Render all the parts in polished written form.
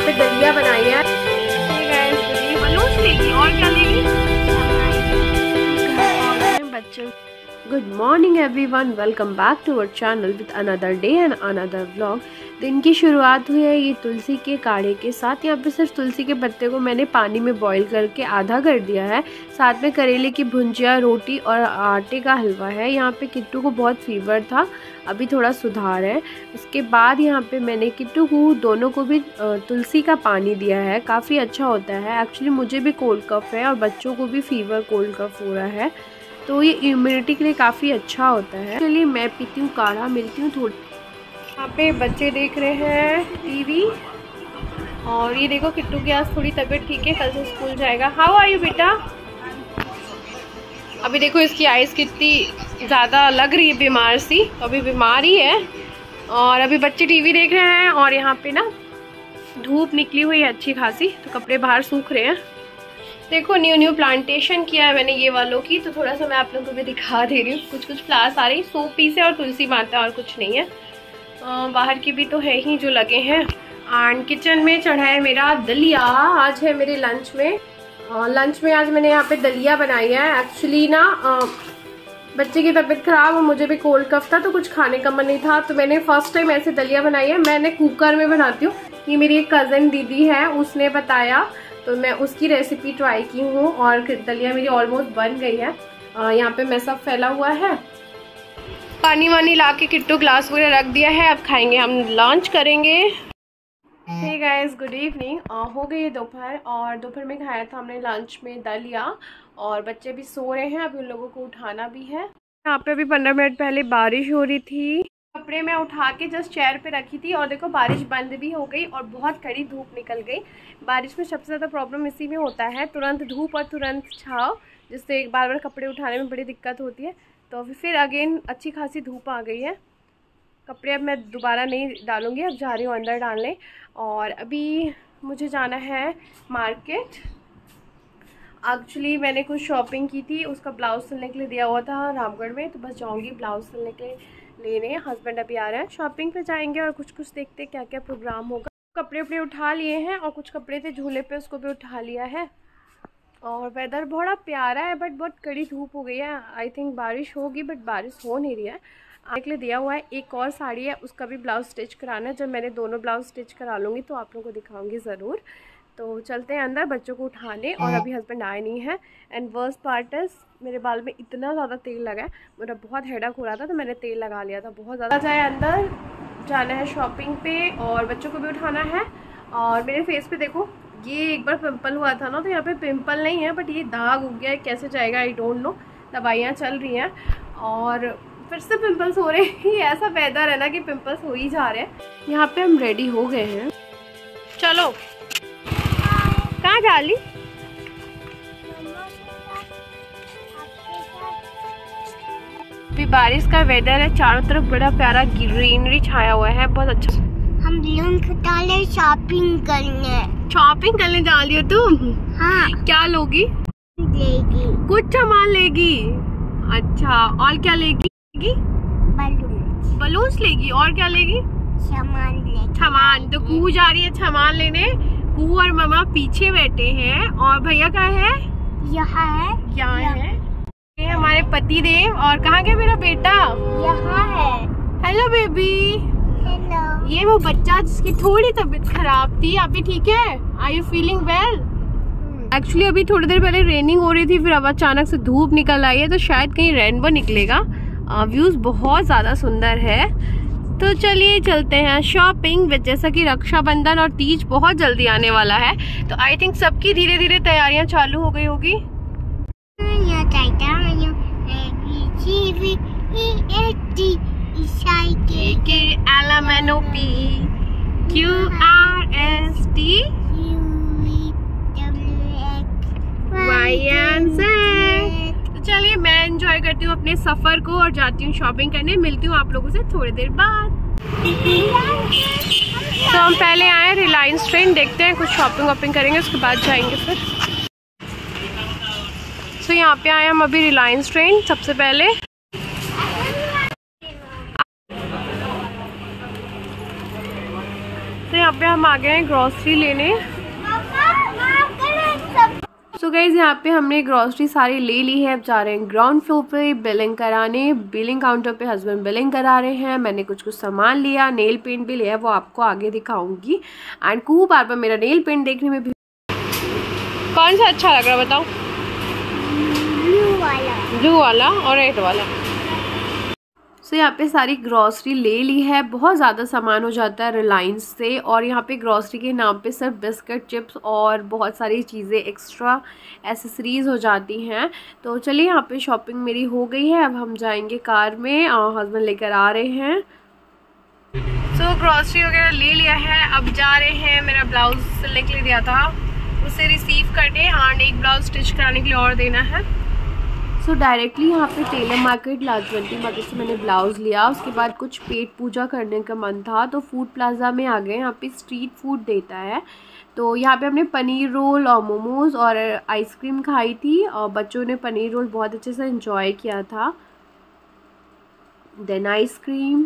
पे दलिया बनाई है। लेगी और क्या लेगी बच्चे। Good morning everyone, welcome back to our channel with another day and another vlog. दिन की शुरुआत हुई है ये तुलसी के काढ़े के साथ। यहाँ पे सिर्फ तुलसी के पत्ते को मैंने पानी में बॉईल करके आधा कर दिया है। साथ में करेले की भुंजिया, रोटी और आटे का हलवा है। यहाँ पे किट्टू को बहुत फीवर था, अभी थोड़ा सुधार है। उसके बाद यहाँ पे मैंने किट्टू को दोनों को भी तुलसी का पानी दिया है, काफ़ी अच्छा होता है। एक्चुअली मुझे भी कोल्ड कफ है और बच्चों को भी फीवर कोल्ड कफ हो रहा है, तो ये इम्यूनिटी के लिए काफ़ी अच्छा होता है। चलिए मैं पीती हूँ काढ़ा, मिलती हूँ थोड़ी। यहाँ पे बच्चे देख रहे हैं टीवी और ये देखो किट्टू की आज थोड़ी तबीयत ठीक है, कल से स्कूल जाएगा। हाउ आर यू बेटा? अभी देखो इसकी आइज़ कितनी ज़्यादा लग रही है बीमार सी, तो अभी बीमार ही है। और अभी बच्चे टीवी देख रहे हैं और यहाँ पे ना धूप निकली हुई है अच्छी खासी, तो कपड़े बाहर सूख रहे हैं। देखो न्यू प्लांटेशन किया है मैंने ये वालों की, तो थोड़ा सा मैं आप लोगों को भी दिखा दे रही हूँ। कुछ फ्लावर्स आ रही, सो पीस है और तुलसी माता है और कुछ नहीं है। बाहर की भी तो है ही जो लगे हैं। एंड किचन में चढ़ा है मेरा दलिया, आज है मेरे लंच में। लंच में आज मैंने यहाँ पे दलिया बनाई है। एक्चुअली ना बच्चे की तबीयत खराब और मुझे भी कोल्ड कफ था, तो कुछ खाने का मन नहीं था, तो मैंने फर्स्ट टाइम ऐसे दलिया बनाई है। मैंने कुकर में बनाती हूँ, ये मेरी एक कज़न दीदी है उसने बताया, तो मैं उसकी रेसिपी ट्राई की हूँ और दलिया मेरी ऑलमोस्ट बन गई है। यहाँ पे मैं सब फैला हुआ है। पानी वानी ला के किट्टू ग्लास वगैरह रख दिया है, अब खाएंगे, हम लंच करेंगे। Hey guys, good evening. हो गई है दोपहर और दोपहर में खाया था हमने लंच में दलिया और बच्चे भी सो रहे हैं, अभी उन लोगों को उठाना भी है। यहाँ पे अभी 15 मिनट पहले बारिश हो रही थी, कपड़े मैं उठा के जस्ट चेयर पे रखी थी और देखो बारिश बंद भी हो गई और बहुत कड़ी धूप निकल गई। बारिश में सबसे ज़्यादा प्रॉब्लम इसी में होता है, तुरंत धूप और तुरंत छाव, जिससे एक बार कपड़े उठाने में बड़ी दिक्कत होती है। तो फिर अगेन अच्छी खासी धूप आ गई है। कपड़े अब मैं दोबारा नहीं डालूँगी, अब जा रही हूँ अंदर डालने। और अभी मुझे जाना है मार्केट। एक्चुअली मैंने कुछ शॉपिंग की थी, उसका ब्लाउज सिलने के लिए दिया हुआ था रामगढ़ में, तो बस जाऊँगी ब्लाउज सिलने के लिए लेने। हस्बैंड अभी आ रहे हैं, शॉपिंग पे जाएंगे और कुछ देखते क्या क्या प्रोग्राम होगा। कपड़े वपड़े उठा लिए हैं और कुछ कपड़े थे झूले पे, उसको भी उठा लिया है। और वेदर बड़ा प्यारा है, बट बहुत कड़ी धूप हो गई है। आई थिंक बारिश होगी, बट बारिश हो नहीं रही है। आने के लिए दिया हुआ है। एक और साड़ी है, उसका भी ब्लाउज स्टिच कराना है। जब मैंने दोनों ब्लाउज स्टिच करा लूँगी तो आप लोगों को दिखाऊंगी ज़रूर। तो चलते हैं अंदर बच्चों को उठाने, और अभी हस्बैंड आए नहीं है। एंड वर्स्ट पार्ट इज मेरे बाल में इतना ज़्यादा तेल लगा है, मेरा बहुत हेडेक हो रहा था, तो मैंने तेल लगा लिया था बहुत ज़्यादा। जाए अंदर, जाना है शॉपिंग पे और बच्चों को भी उठाना है। और मेरे फेस पे देखो, ये एक बार पिंपल हुआ था ना, तो यहाँ पे पिंपल नहीं है, बट ये दाग हो गया है, कैसे जाएगा आई डोंट नो। दवाइयाँ चल रही हैं और फिर से पिंपल्स हो रहे हैं। ये ऐसा वेदर है ना कि पिंपल्स हो ही जा रहे हैं। यहाँ पे हम रेडी हो गए हैं, चलो। कहाँ जा ली? अभी बारिश का वेदर है, चारों तरफ बड़ा प्यारा ग्रीनरी छाया हुआ है, बहुत अच्छा। हम शॉपिंग करने जा रही हो तुम? हाँ। क्या लोगी? लेगी कुछ सामान लेगी। अच्छा, और क्या लेगी? बलून्स लेगी। और क्या लेगी? सामान। तो कू जा रही है सामान लेने। कू और मम्मा पीछे बैठे हैं और भैया कहाँ है? यहाँ है। ये हमारे पति देव। और कहाँ गया मेरा बेटा? यहाँ है। Hello baby. हेलो। ये वो बच्चा जिसकी थोड़ी तबीयत खराब थी, अभी ठीक है? Are you feeling well? Actually अभी थोड़ी देर पहले रेनिंग हो रही थी, फिर अब अचानक से धूप निकल आई है, तो शायद कहीं रेनबो निकलेगा। व्यूज बहुत ज़्यादा सुंदर है। तो चलिए चलते हैं शॉपिंग। जैसा कि रक्षाबंधन और तीज बहुत जल्दी आने वाला है, तो आई थिंक सबकी धीरे धीरे तैयारियां चालू हो गई होगी। तो चलिए मैं एंजॉय करती हूँ अपने सफर को और जाती हूँ शॉपिंग करने। मिलती हूँ आप लोगों से थोड़ी देर बाद। तो हम पहले आए रिलायंस ट्रेंड, देखते हैं कुछ शॉपिंग वॉपिंग करेंगे, उसके बाद जाएंगे फिर। तो यहाँ पे आए हम अभी रिलायंस ट्रेंड सबसे पहले। तो यहाँ पे हम हम आ गए हैं ग्रॉसरी लेने। सो गाइज यहाँ पे हमने ग्रॉसरी सारी ले ली है। अब जा रहे हैं ग्राउंड फ्लोर पे बिलिंग कराने। बिलिंग काउंटर पे हस्बैंड बिलिंग करा रहे हैं। मैंने कुछ सामान लिया, नेल पेंट भी लिया, वो आपको आगे दिखाऊंगी। एंड खूब बार बार मेरा नेल पेंट देखने में भी। कौन सा अच्छा लग रहा है बताओ? ब्लू वाला और रेड वाला। सो यहाँ पे सारी ग्रॉसरी ले ली है। बहुत ज़्यादा सामान हो जाता है रिलायंस से, और यहाँ पे ग्रॉसरी के नाम पे सिर्फ बिस्किट, चिप्स और बहुत सारी चीज़ें एक्स्ट्रा एसेसरीज हो जाती हैं। तो चलिए यहाँ पे शॉपिंग मेरी हो गई है। अब हम जाएंगे कार में और हस्बैंड लेकर आ रहे हैं। सो ग्रॉसरी वगैरह ले लिया है। अब जा रहे हैं, मेरा ब्लाउज सिलने के लिए दिया था उसे रिसीव करने, और एक ब्लाउज स्टिच कराने के लिए और देना है। सो डायरेक्टली यहाँ पे टेलर मार्केट लाजवंती मार्केट से मैंने ब्लाउज़ लिया। उसके बाद कुछ पेट पूजा करने का मन था तो फूड प्लाजा में आ गए। यहाँ पे स्ट्रीट फूड देता है। तो यहाँ पे हमने पनीर रोल और मोमोज़ और आइसक्रीम खाई थी, और बच्चों ने पनीर रोल बहुत अच्छे से एंजॉय किया था। Then ice cream.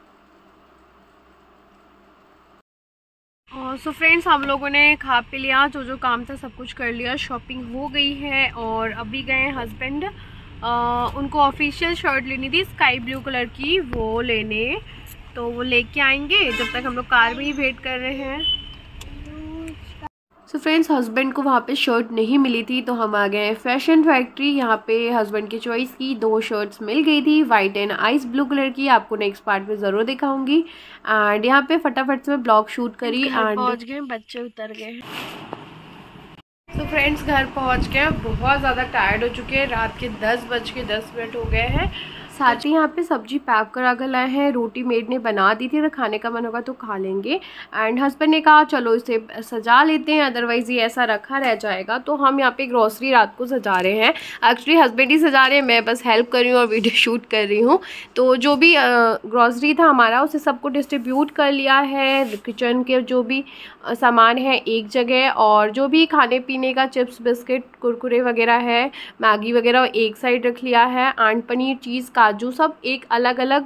सो फ्रेंड्स, हम लोगों ने खा पी लिया, जो काम था सब कुछ कर लिया, शॉपिंग हो गई है। और अभी गए हस्बैंड, उनको ऑफिशियल शर्ट लेनी थी स्काई ब्लू कलर की, वो लेने, तो वो लेके आएंगे। जब तक हम लोग कार में ही वेट कर रहे हैं। सो फ्रेंड्स, हस्बैंड को वहाँ पे शर्ट नहीं मिली थी तो हम आ गए फैशन फैक्ट्री। यहाँ पे हस्बैंड की चॉइस की 2 शर्ट्स मिल गई थी, white and ice blue colour की। आपको नेक्स्ट पार्ट में ज़रूर दिखाऊंगी। एंड यहाँ पे फटाफट से मैं ब्लॉग शूट करी एंड पहुँच गए, बच्चे उतर गए। सो फ्रेंड्स, घर पहुँच गए। बहुत ज़्यादा टायर्ड हो चुके हैं। रात के 10:10 हो गए हैं। साथ ही यहाँ पे सब्जी पैक करा कर लाए हैं। रोटी मेड ने बना दी थी, अगर खाने का मन होगा तो खा लेंगे। एंड हस्बैंड ने कहा चलो इसे सजा लेते हैं, अदरवाइज़ ये ऐसा रखा रह जाएगा। तो हम यहाँ पे ग्रॉसरी रात को सजा रहे हैं। एक्चुअली हस्बैंड ही सजा रहे हैं, मैं बस हेल्प कर रही हूँ और वीडियो शूट कर रही हूँ। तो जो भी ग्रॉसरी था हमारा, उसे सबको डिस्ट्रीब्यूट कर लिया है। किचन के जो भी सामान है एक जगह, और जो भी खाने पीने का चिप्स, बिस्किट, कुरकुरे वगैरह है, मैगी वगैरह एक साइड रख लिया है। एंड पनीर, चीज़, काजू सब एक अलग अलग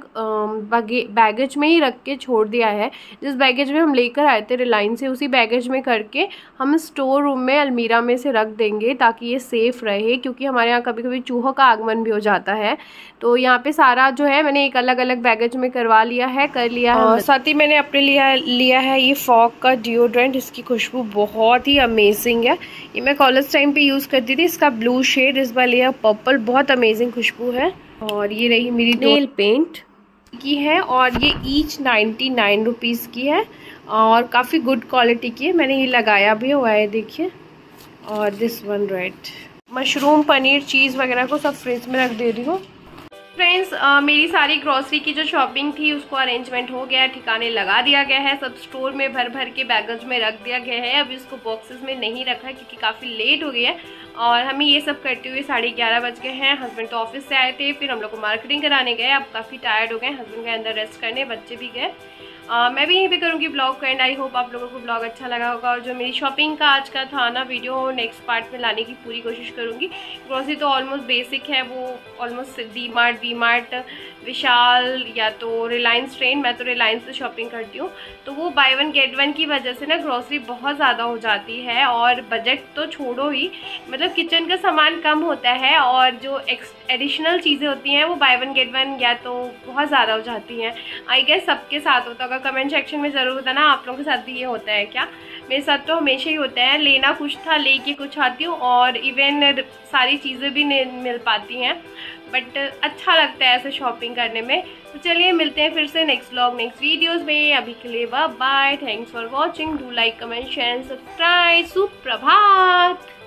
बैगेज में ही रख के छोड़ दिया है। जिस बैगेज में हम लेकर आए थे रिलायंस से, उसी बैगेज में करके हम स्टोर रूम में अलमीरा में से रख देंगे ताकि ये सेफ़ रहे, क्योंकि हमारे यहाँ कभी कभी चूहों का आगमन भी हो जाता है। तो यहाँ पे सारा जो है मैंने एक अलग अलग बैगेज में करवा लिया है, कर लिया है। साथ ही मैंने अपने लिया है ये फॉग का डिओड्रेंट। इसकी खुशबू बहुत ही अमेजिंग है। ये मैं कॉलेज टाइम पे यूज़ करती थी। इसका ब्लू शेड, इस बार लिया पर्पल, बहुत अमेजिंग खुशबू है। और ये रही मेरी नेल पेंट की है, और ये ईच 99 रुपीज़ की है और काफ़ी गुड क्वालिटी की है। मैंने ये लगाया भी हुआ है, देखिए। और this one red. Mushroom, paneer, cheese वगैरह को सब फ्रिज में रख दे रही हूँ। फ्रेंड्स, मेरी सारी ग्रॉसरी की जो शॉपिंग थी उसको अरेंजमेंट हो गया है, ठिकाने लगा दिया गया है। सब स्टोर में भर भर के बैगेज में रख दिया गया है। अभी इसको बॉक्सेस में नहीं रखा क्योंकि काफ़ी लेट हो गई है, और हमें ये सब करते हुए 11:30 बज गए हैं। हस्बैंड तो ऑफिस से आए थे, फिर हम लोग को मार्केटिंग कराने गए। अब काफ़ी टायर्ड हो गए। हस्बैंड गए अंदर रेस्ट करने, बच्चे भी गए। मैं भी यहीं पे करूँगी ब्लॉग का एंड। आई होप आप लोगों को ब्लॉग अच्छा लगा होगा। और जो मेरी शॉपिंग का आज का था ना वीडियो, नेक्स्ट पार्ट में लाने की पूरी कोशिश करूँगी। ग्रॉसरी तो ऑलमोस्ट बेसिक है, वो ऑलमोस्ट डी मार्ट, विशाल या तो रिलायंस ट्रेंड। मैं तो रिलायंस से शॉपिंग करती हूँ, तो वो बाय 1 गेट 1 की वजह से ना ग्रॉसरी बहुत ज़्यादा हो जाती है। और बजट तो छोड़ो ही, मतलब किचन का सामान कम होता है, और जो एडिशनल चीज़ें होती हैं वो बाय 1 गेट 1 या तो बहुत ज़्यादा हो जाती हैं। आई गेस सबके साथ होता होगा। कमेंट सेक्शन में ज़रूर बताना आप लोगों के साथ भी ये होता है क्या। मेरे साथ तो हमेशा ही होता है, लेना कुछ था लेके कुछ आती हूँ, और इवन सारी चीज़ें भी नहीं मिल पाती हैं। बट अच्छा लगता है ऐसे शॉपिंग करने में। तो चलिए मिलते हैं फिर से नेक्स्ट व्लॉग, नेक्स्ट वीडियोस में। अभी के लिए bye bye. Thanks for watching. Do like, comment, share, subscribe. सुप्रभात।